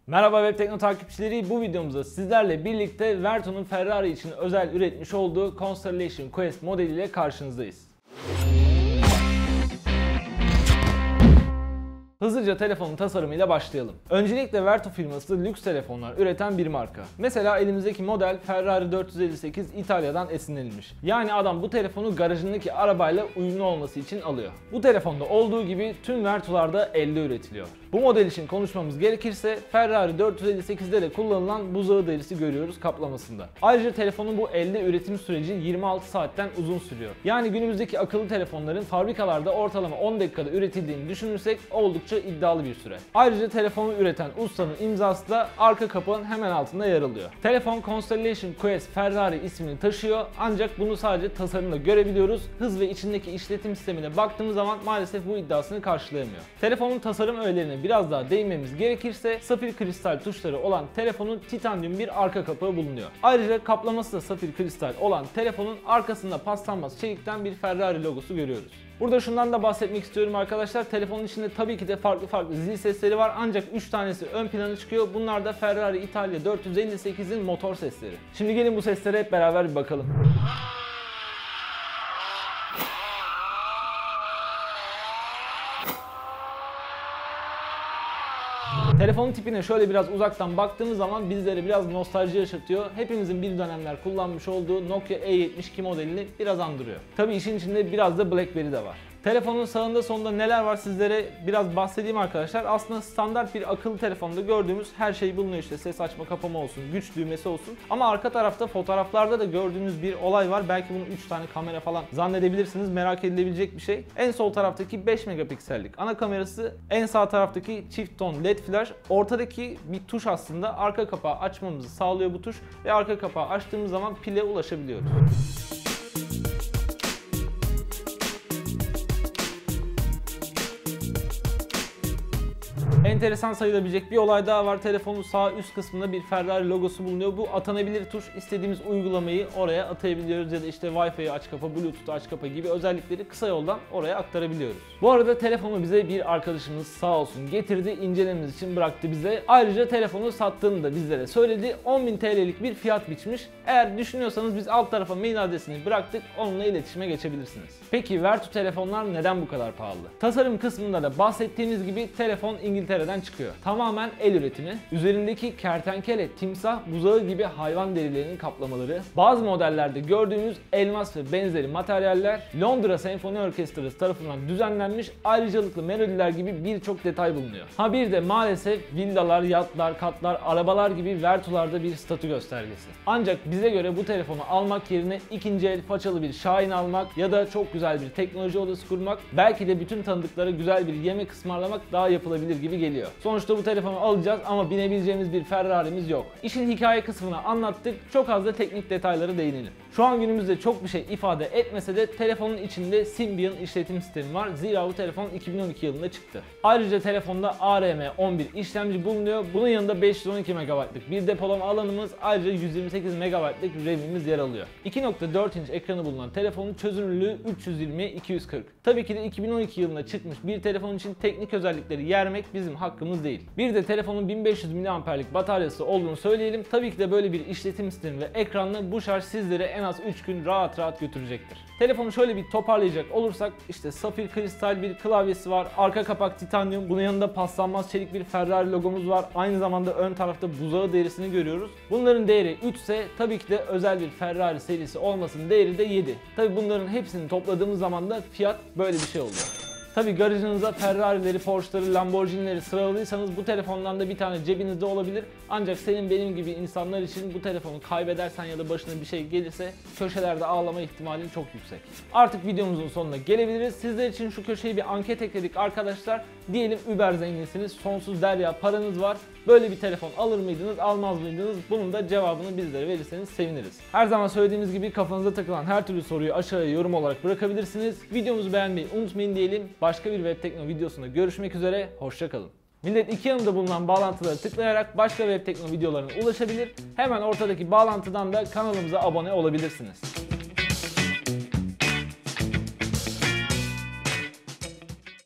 Merhaba Web Tekno takipçileri, bu videomuzda sizlerle birlikte Vertu'nun Ferrari için özel üretmiş olduğu Constellation Quest modeliyle karşınızdayız. Hızlıca telefonun tasarımıyla başlayalım. Öncelikle Vertu firması lüks telefonlar üreten bir marka. Mesela elimizdeki model Ferrari 458 İtalya'dan esinlenilmiş. Yani adam bu telefonu garajındaki arabayla uyumlu olması için alıyor. Bu telefonda olduğu gibi tüm Vertu'larda elde üretiliyor. Bu model için konuşmamız gerekirse Ferrari 458'de de kullanılan buzağı derisi görüyoruz kaplamasında. Ayrıca telefonun bu elde üretim süreci 26 saatten uzun sürüyor. Yani günümüzdeki akıllı telefonların fabrikalarda ortalama 10 dakikada üretildiğini düşünürsek oldukça iddialı bir süre. Ayrıca telefonu üreten ustanın imzası da arka kapağın hemen altında yer alıyor. Telefon Constellation Quest Ferrari ismini taşıyor ancak bunu sadece tasarımda görebiliyoruz. Hız ve içindeki işletim sistemine baktığımız zaman maalesef bu iddiasını karşılayamıyor. Telefonun tasarım öğelerine biraz daha değinmemiz gerekirse safir kristal tuşları olan telefonun titanyum bir arka kapağı bulunuyor. Ayrıca kaplaması da safir kristal olan telefonun arkasında paslanmaz çelikten bir Ferrari logosu görüyoruz. Burada şundan da bahsetmek istiyorum arkadaşlar. Telefonun içinde tabii ki de farklı zil sesleri var ancak 3 tanesi ön plana çıkıyor. Bunlar da Ferrari Italia 458'in motor sesleri. Şimdi gelin bu seslere hep beraber bir bakalım. Telefonun tipine şöyle biraz uzaktan baktığımız zaman bizlere biraz nostalji yaşatıyor. Hepimizin bir dönemler kullanmış olduğu Nokia E72 modelini biraz andırıyor. Tabii işin içinde biraz da BlackBerry de var. Telefonun sağında solunda neler var sizlere biraz bahsedeyim arkadaşlar. Aslında standart bir akıllı telefonda gördüğümüz her şey bulunuyor, işte ses açma kapama olsun, güç düğmesi olsun. Ama arka tarafta fotoğraflarda da gördüğünüz bir olay var. Belki bunu 3 tane kamera falan zannedebilirsiniz. Merak edilebilecek bir şey. En sol taraftaki 5 megapiksellik ana kamerası, en sağ taraftaki çift ton led flash, ortadaki bir tuş aslında arka kapağı açmamızı sağlıyor bu tuş ve arka kapağı açtığımız zaman pile ulaşabiliyoruz. Enteresan sayılabilecek bir olay daha var. Telefonun sağ üst kısmında bir Ferrari logosu bulunuyor. Bu atanabilir tuş. İstediğimiz uygulamayı oraya atayabiliyoruz ya da işte Wi-Fi'yi aç kapa, Bluetooth'u aç kapa gibi özellikleri kısa yoldan oraya aktarabiliyoruz. Bu arada telefonu bize bir arkadaşımız sağ olsun getirdi, incelememiz için bıraktı bize. Ayrıca telefonu sattığını da bizlere söyledi. 10.000 TL'lik bir fiyat biçmiş. Eğer düşünüyorsanız biz alt tarafa mail adresini bıraktık. Onunla iletişime geçebilirsiniz. Peki Vertu telefonlar neden bu kadar pahalı? Tasarım kısmında da bahsettiğimiz gibi telefon İngiltere'den çıkıyor. Tamamen el üretimi. Üzerindeki kertenkele, timsah, buzağı gibi hayvan derilerinin kaplamaları, bazı modellerde gördüğümüz elmas ve benzeri materyaller, Londra Senfoni Orkestrası tarafından düzenlenmiş ayrıcalıklı melodiler gibi birçok detay bulunuyor. Ha bir de maalesef villalar, yatlar, katlar, arabalar gibi Vertu'larda bir statü göstergesi. Ancak bize göre bu telefonu almak yerine ikinci el façalı bir Şahin almak ya da çok güzel bir teknoloji odası kurmak, belki de bütün tanıdıklara güzel bir yemek ısmarlamak daha yapılabilir gibi geliyor. Sonuçta bu telefonu alacağız ama binebileceğimiz bir Ferrari'miz yok. İşin hikaye kısmını anlattık, çok az da teknik detaylara değinelim. Şu an günümüzde çok bir şey ifade etmese de telefonun içinde Symbian işletim sistemi var. Zira bu telefon 2012 yılında çıktı. Ayrıca telefonda ARM11 işlemci bulunuyor. Bunun yanında 512 MB'lık bir depolama alanımız, ayrıca 128 MB'lık RAM'imiz yer alıyor. 2.4 inç ekranı bulunan telefonun çözünürlüğü 320'ye 240. Tabii ki de 2012 yılında çıkmış bir telefon için teknik özellikleri yermek bizim hakkımız değil. Bir de telefonun 1500 mAh'lik bataryası olduğunu söyleyelim. Tabii ki de böyle bir işletim sistemi ve ekranla bu şarj sizlere en az 3 gün rahat götürecektir. Telefonu şöyle bir toparlayacak olursak, işte safir kristal bir klavyesi var, arka kapak titanyum, bunun yanında paslanmaz çelik bir Ferrari logomuz var, aynı zamanda ön tarafta buzağı derisini görüyoruz. Bunların değeri 3 ise tabii ki de özel bir Ferrari serisi olmasının değeri de 7. Tabii bunların hepsini topladığımız zaman da fiyat böyle bir şey oluyor. Tabii garajınıza Ferrari'leri, Porsche'ları, Lamborghini'leri sıraladıysanız bu telefondan da bir tane cebinizde olabilir. Ancak senin benim gibi insanlar için bu telefonu kaybedersen ya da başına bir şey gelirse köşelerde ağlama ihtimalin çok yüksek. Artık videomuzun sonuna gelebiliriz. Sizler için şu köşeye bir anket ekledik arkadaşlar. Diyelim Uber zenginsiniz, sonsuz derya paranız var. Böyle bir telefon alır mıydınız, almaz mıydınız? Bunun da cevabını bizlere verirseniz seviniriz. Her zaman söylediğimiz gibi kafanıza takılan her türlü soruyu aşağıya yorum olarak bırakabilirsiniz. Videomuzu beğenmeyi unutmayın diyelim. Başka bir Web Tekno videosunda görüşmek üzere, hoşça kalın. Millet iki yanımda bulunan bağlantıları tıklayarak başka Web Tekno videolarına ulaşabilir. Hemen ortadaki bağlantıdan da kanalımıza abone olabilirsiniz.